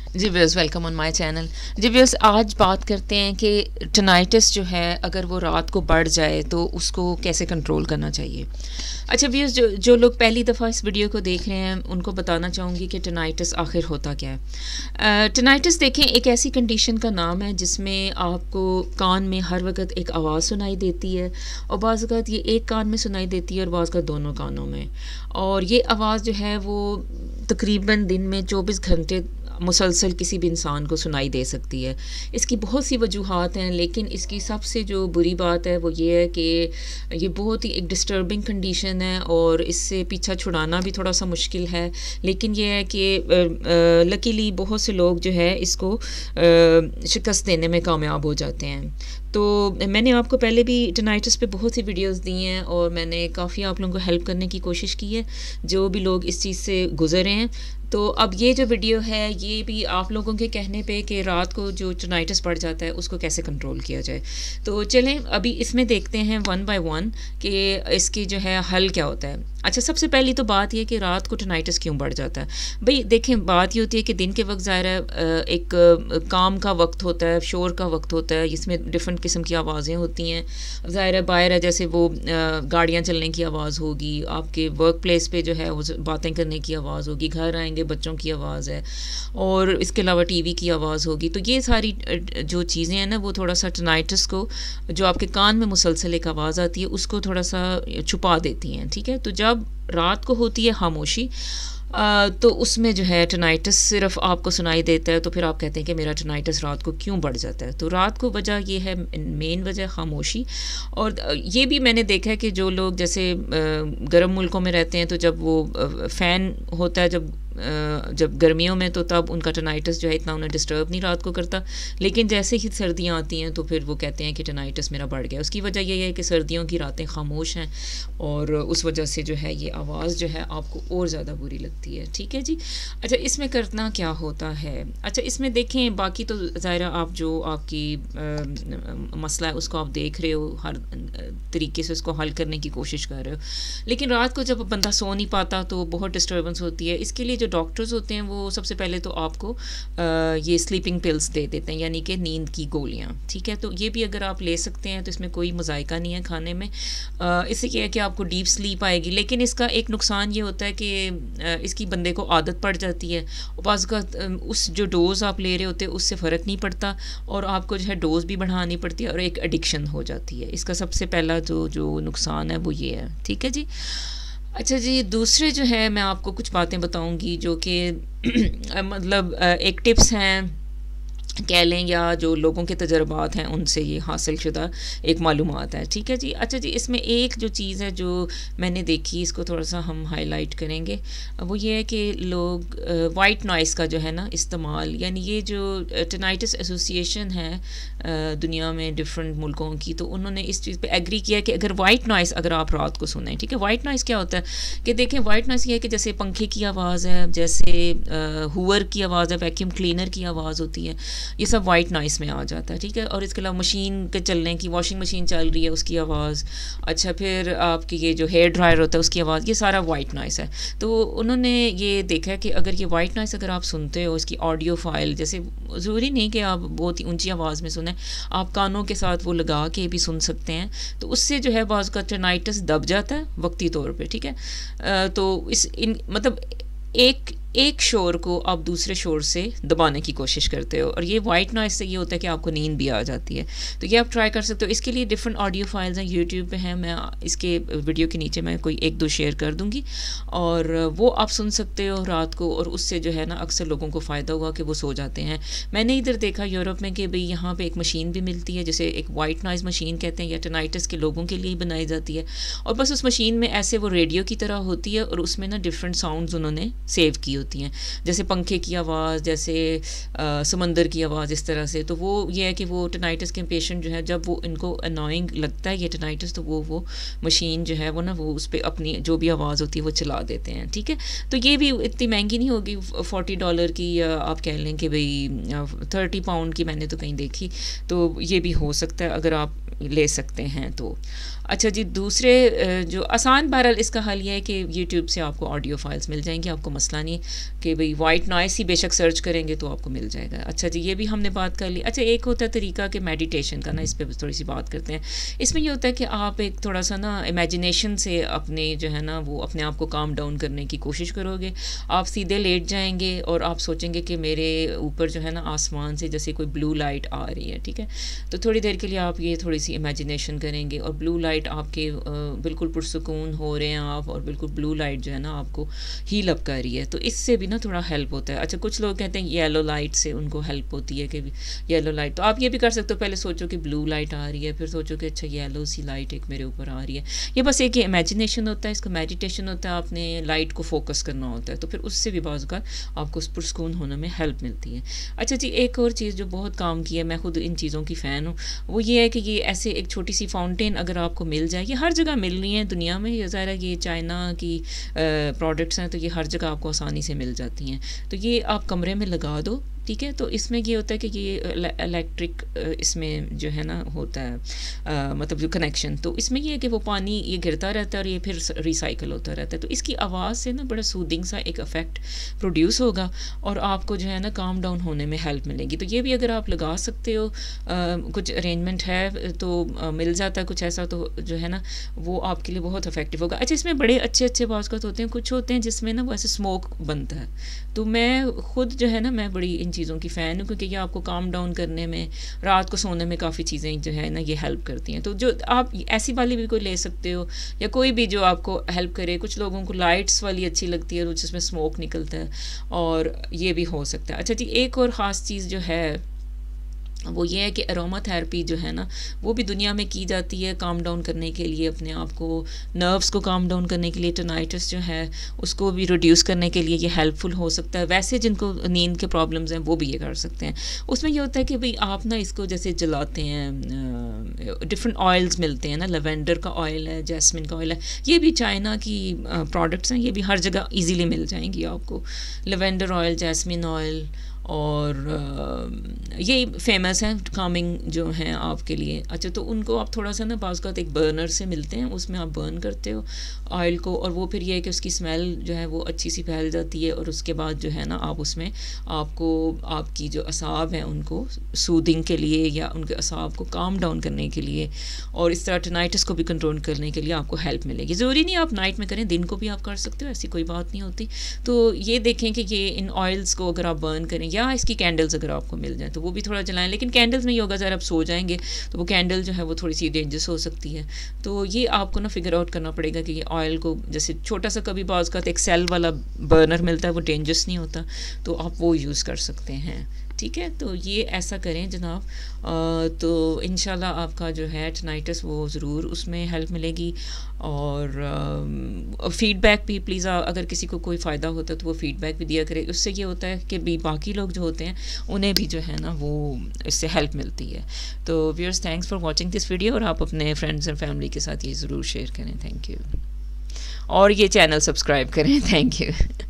Ji viewers, welcome on my channel. जी viewers, आज बात करते हैं कि टिनाइटिस जो है अगर वो रात को बढ़ जाए तो उसको कैसे कंट्रोल करना चाहिए। अच्छा व्यूअर्स, जो लोग पहली दफ़ा इस वीडियो को देख रहे हैं उनको बताना चाहूँगी कि टिनाइटिस आखिर होता क्या है। टिनाइटिस देखें, एक ऐसी कंडीशन का नाम है जिसमें आपको कान में हर वक्त एक आवाज़ सुनाई देती है और बाज़ वक़्त ये एक कान में सुनाई देती है और बाज़ वक़्त दोनों कानों में। और ये आवाज़ जो है वो तकरीबन दिन में 24 घंटे मुसलसल किसी भी इंसान को सुनाई दे सकती है। इसकी बहुत सी वजूहात हैं, लेकिन इसकी सबसे जो बुरी बात है वो ये है कि ये बहुत ही एक डिस्टर्बिंग कंडीशन है और इससे पीछा छुड़ाना भी थोड़ा सा मुश्किल है। लेकिन ये है कि लकीली बहुत से लोग जो है इसको शिकस्त देने में कामयाब हो जाते हैं। तो मैंने आपको पहले भी टिनाइटिस पे बहुत सी वीडियोस दी हैं और मैंने काफ़ी आप लोगों को हेल्प करने की कोशिश की है, जो भी लोग इस चीज़ से गुज़रे हैं। तो अब ये जो वीडियो है ये भी आप लोगों के कहने पे कि रात को जो टिनाइटिस बढ़ जाता है उसको कैसे कंट्रोल किया जाए। तो चलें अभी इसमें देखते हैं वन बाय वन कि इसकी जो है हल क्या होता है। अच्छा, सबसे पहली तो बात ये कि रात को टिनाइटिस क्यों बढ़ जाता है। भाई देखें, बात ये होती है कि दिन के वक्त ज़ाहिर है एक काम का वक्त होता है, शोर का वक्त होता है, इसमें डिफरेंट किस्म की आवाज़ें होती हैं। ज़ाहिर है बाहर है, जैसे वो गाड़ियाँ चलने की आवाज़ होगी, आपके वर्क प्लेस पे जो है वो बातें करने की आवाज़ होगी, घर आएंगे बच्चों की आवाज़ है और इसके अलावा टीवी की आवाज़ होगी। तो ये सारी जो चीज़ें हैं ना वो थोड़ा सा टिनाइटिस को, जो आपके कान में मुसलसल एक आवाज़ आती है, उसको थोड़ा सा छुपा देती हैं। ठीक है, तो जब रात को होती है खामोशी तो उसमें जो है टिनाइटिस सिर्फ आपको सुनाई देता है। तो फिर आप कहते हैं कि मेरा टिनाइटिस रात को क्यों बढ़ जाता है। तो रात को वजह ये है, मेन वजह खामोशी। और ये भी मैंने देखा है कि जो लोग जैसे गर्म मुल्कों में रहते हैं तो जब वो फ़ैन होता है जब गर्मियों में, तो तब उनका टिनाइटिस जो है इतना उन्हें डिस्टर्ब नहीं रात को करता। लेकिन जैसे ही सर्दियाँ आती हैं तो फिर वो कहते हैं कि टिनाइटिस मेरा बढ़ गया। उसकी वजह यह है कि सर्दियों की रातें खामोश हैं और उस वजह से जो है ये आवाज़ जो है आपको और ज़्यादा बुरी लगती है। ठीक है जी। अच्छा, इसमें करना क्या होता है। अच्छा, इसमें देखें, बाकी तो ज़ाहिर आप जो आपकी मसला है उसको आप देख रहे हो, हर तरीके से उसको हल करने की कोशिश कर रहे हो। लेकिन रात को जब बंदा सो नहीं पाता तो बहुत डिस्टर्बेंस होती है। इसके लिए जो डॉक्टर्स होते हैं वो सबसे पहले तो आपको ये स्लीपिंग पिल्स दे देते हैं, यानी कि नींद की गोलियां। ठीक है, तो ये भी अगर आप ले सकते हैं तो इसमें कोई मज़ायका नहीं है खाने में। इससे क्या है कि आपको डीप स्लीप आएगी। लेकिन इसका एक नुकसान ये होता है कि इसकी बंदे को आदत पड़ जाती है और बाज़ का उस जो डोज़ आप ले रहे होते हैं उससे फ़र्क नहीं पड़ता और आपको जो है डोज़ भी बढ़ानी पड़ती है और एक एडिक्शन हो जाती है। इसका सबसे पहला जो नुकसान है वो ये है। ठीक है जी। अच्छा जी, दूसरे जो है मैं आपको कुछ बातें बताऊंगी जो कि मतलब एक टिप्स हैं कह लें, या जो लोगों के तजर्बात हैं उनसे ये हासिल शुदा एक मालूमात है। ठीक है जी। अच्छा जी, इसमें एक जो चीज़ है जो मैंने देखी, इसको थोड़ा सा हम हाईलाइट करेंगे, वो ये है कि लोग वाइट नॉइस का जो है ना इस्तेमाल, यानी ये जो टिनाइटिस एसोसिएशन है दुनिया में डिफरेंट मुल्कों की, तो उन्होंने इस चीज़ पे एग्री किया कि अगर वाइट नॉइस अगर आप रात को सुने। ठीक है, वाइट नॉइस क्या होता है कि देखें, वाइट नॉइस ये है कि जैसे पंखे की आवाज़ है, जैसे हूवर की आवाज़ है, वैक्यूम क्लीनर की आवाज़ होती है, ये सब वाइट नॉइस में आ जाता है। ठीक है, और इसके अलावा मशीन के चलने की, वॉशिंग मशीन चल रही है उसकी आवाज़, अच्छा फिर आपकी ये जो हेयर ड्रायर होता है उसकी आवाज़, ये सारा वाइट नॉइस है। तो उन्होंने ये देखा है कि अगर ये वाइट नॉइस अगर आप सुनते हो, इसकी ऑडियो फाइल, जैसे ज़रूरी नहीं कि आप बहुत ही ऊंची आवाज़ में सुने, आप कानों के साथ वो लगा के भी सुन सकते हैं, तो उससे जो है बाज़ का टिनाइटिस दब जाता है वक्ती तौर पर। ठीक है, तो मतलब एक शोर को आप दूसरे शोर से दबाने की कोशिश करते हो और ये वाइट नॉइस से ये होता है कि आपको नींद भी आ जाती है। तो ये आप ट्राई कर सकते हो। इसके लिए डिफरेंट ऑडियो फाइल्स हैं, यूट्यूब पे हैं, मैं इसके वीडियो के नीचे मैं कोई एक दो शेयर कर दूंगी और वो आप सुन सकते हो रात को, और उससे जो है ना अक्सर लोगों को फ़ायदा हुआ कि वो सो जाते हैं। मैंने इधर देखा यूरोप में कि भाई यहाँ पर एक मशीन भी मिलती है जिसे एक वाइट नॉइस मशीन कहते हैं, या टिनाइटिस के लोगों के लिए ही बनाई जाती है, और बस उस मशीन में ऐसे वो रेडियो की तरह होती है और उसमें ना डिफरेंट साउंड्स उन्होंने सेव की होती हैं, जैसे पंखे की आवाज़, जैसे समंदर की आवाज़, इस तरह से। तो वो ये है कि वो टिनाइटिस के पेशेंट जो है जब वो इनको अनोइंग लगता है ये टिनाइटिस, तो वो मशीन जो है वो ना वो उस पर अपनी जो भी आवाज़ होती है वो चला देते हैं। ठीक है, तो ये भी इतनी महंगी नहीं होगी, $40 की, या आप कह लें कि भाई 30 पाउंड की मैंने तो कहीं देखी, तो ये भी हो सकता है अगर आप ले सकते हैं तो। अच्छा जी, दूसरे जो आसान, बहरहाल इसका हल ये है कि यूट्यूब से आपको ऑडियो फाइल्स मिल जाएंगी, आपको मसला नहीं। कि भाई वाइट नॉइस ही बेशक सर्च करेंगे तो आपको मिल जाएगा। अच्छा जी, ये भी हमने बात कर ली। अच्छा, एक होता है तरीका कि मेडिटेशन का ना, इस पर थोड़ी सी बात करते हैं। इसमें ये होता है कि आप एक थोड़ा सा ना इमेजिनेशन से अपने जो है ना वो अपने आप को काम डाउन करने की कोशिश करोगे। आप सीधे लेट जाएंगे और आप सोचेंगे कि मेरे ऊपर जो है ना आसमान से जैसे कोई ब्लू लाइट आ रही है, ठीक है। तो थोड़ी देर के लिए आप ये थोड़ी सी इमेजिनेशन करेंगे और ब्लू लाइट आपके बिल्कुल पुरसुकून हो रहे हैं आप, और बिल्कुल ब्लू लाइट जो है ना आपको हील अप कर रही है, तो इससे भी ना थोड़ा हेल्प होता है। अच्छा, कुछ लोग कहते हैं येलो लाइट से उनको हेल्प होती है कि येलो लाइट, तो आप ये भी कर सकते हो, पहले सोचो कि ब्लू लाइट आ रही है, फिर सोचो कि अच्छा येलो सी लाइट एक मेरे ऊपर आ रही है। ये बस एक इमेजिनेशन होता है, इसका मेडिटेशन होता है, आपने लाइट को फोकस करना होता है, तो फिर उससे भी बाज़ आपको पुरस्कून होने में हेल्प मिलती है। अच्छा जी, एक और चीज़ जो बहुत काम की है, मैं खुद इन चीज़ों की फ़ैन हूँ, वो ये है कि ये ऐसे एक छोटी सी फाउंटेन अगर आपको मिल जाए, ये हर जगह मिल रही है दुनिया में, ये ज़ाहिर है ये चाइना की प्रोडक्ट्स हैं, तो ये हर जगह आपको आसानी से मिल जाती हैं। तो ये आप कमरे में लगा दो, ठीक है। तो इसमें ये होता है कि ये इलेक्ट्रिक इसमें जो है ना होता है मतलब जो कनेक्शन, तो इसमें ये है कि वो पानी ये गिरता रहता है और ये फिर रिसाइकल होता रहता है, तो इसकी आवाज़ से ना बड़ा सूदिंग सा एक इफ़ेक्ट प्रोड्यूस होगा और आपको जो है ना काम डाउन होने में हेल्प मिलेगी। तो ये भी अगर आप लगा सकते हो, कुछ अरेंजमेंट है तो मिल जाता है कुछ ऐसा, तो जो है ना वो आपके लिए बहुत इफेक्टिव होगा। अच्छा, इसमें बड़े अच्छे अच्छे बास्केट होते हैं, कुछ होते हैं जिसमें ना वो ऐसे स्मोक बनता है, तो मैं खुद जो है ना मैं बड़ी इन चीज़ों की फ़ैन हूँ, क्योंकि ये आपको काम डाउन करने में, रात को सोने में काफ़ी चीज़ें जो है ना ये हेल्प करती हैं। तो जो आप ऐसी वाली भी कोई ले सकते हो, या कोई भी जो आपको हेल्प करे। कुछ लोगों को लाइट्स वाली अच्छी लगती है जिसमें स्मोक निकलता है, और ये भी हो सकता है। अच्छा जी, एक और ख़ास चीज़ जो है वो ये है कि अरोमा थेरेपी जो है ना वो भी दुनिया में की जाती है काम डाउन करने के लिए, अपने आप को नर्व्स को काम डाउन करने के लिए, टोनाइटिस जो है उसको भी रिड्यूस करने के लिए ये हेल्पफुल हो सकता है। वैसे जिनको नींद के प्रॉब्लम्स हैं वो भी ये कर सकते हैं। उसमें ये होता है कि भाई आप ना इसको जैसे जलाते हैं, डिफरेंट ऑयल्स मिलते हैं ना, लेवेंडर का ऑयल है, जैस्मिन का ऑयल है, ये भी चाइना की प्रोडक्ट्स हैं, ये भी हर जगह ईजीली मिल जाएंगी आपको। लेवेंडर ऑयल, जैस्मिन ऑयल, और ये फेमस हैं कामिंग जो हैं आपके लिए। अच्छा, तो उनको आप थोड़ा सा ना बाज़ का एक बर्नर से मिलते हैं, उसमें आप बर्न करते हो ऑयल को, और वो फिर ये है कि उसकी स्मेल जो है वो अच्छी सी फैल जाती है, और उसके बाद जो है ना आप उसमें आपको आपकी जो असाब हैं उनको सूदिंग के लिए या उनके असाब को काम डाउन करने के लिए, और इस तरह टोनाइटिस को भी कंट्रोल करने के लिए आपको हेल्प मिलेगी। ज़रूरी नहीं आप नाइट में करें, दिन को भी आप कर सकते हो, ऐसी कोई बात नहीं होती। तो ये देखें कि ये इन ऑयल्स को अगर आप बर्न करें, या इसकी कैंडल्स अगर आपको मिल जाए तो वो भी थोड़ा जलाएं, लेकिन कैंडल्स में ये होगा ज़रा आप सो जाएंगे तो वो कैंडल जो है वो थोड़ी सी डेंजरस हो सकती है। तो ये आपको ना फिगर आउट करना पड़ेगा कि ये ऑयल को, जैसे छोटा सा कभी बाज़ का एक सेल वाला बर्नर मिलता है, वो डेंजरस नहीं होता, तो आप वो यूज़ कर सकते हैं, ठीक है। तो ये ऐसा करें जनाब, तो इंशाल्लाह आपका जो है टोनाइटिस वो ज़रूर उसमें हेल्प मिलेगी। और फ़ीडबैक भी प्लीज़, अगर किसी को कोई फ़ायदा होता है तो वो फ़ीडबैक भी दिया करे, उससे ये होता है कि भी बाकी लोग जो होते हैं उन्हें भी जो है ना वो इससे हेल्प मिलती है। तो viewers, thanks for watching this video, और आप अपने फ्रेंड्स एंड फैमिली के साथ ये ज़रूर शेयर करें। थैंक यू, और ये चैनल सब्सक्राइब करें। Thank you.